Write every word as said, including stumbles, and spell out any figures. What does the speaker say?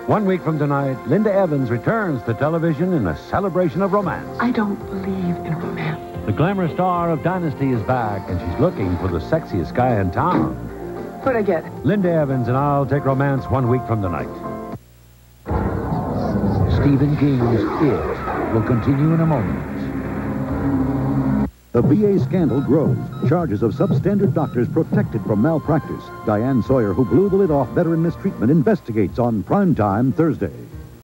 One week from tonight, Linda Evans returns to television in a celebration of romance. I don't believe in romance. The glamour star of Dynasty is back, and she's looking for the sexiest guy in town. What'd I get? Linda Evans and I'll Take Romance one week from tonight. Stephen King's It will continue in a moment. The V A scandal grows. Charges of substandard doctors protected from malpractice. Diane Sawyer, who blew the lid off veteran mistreatment, investigates on Primetime Thursday.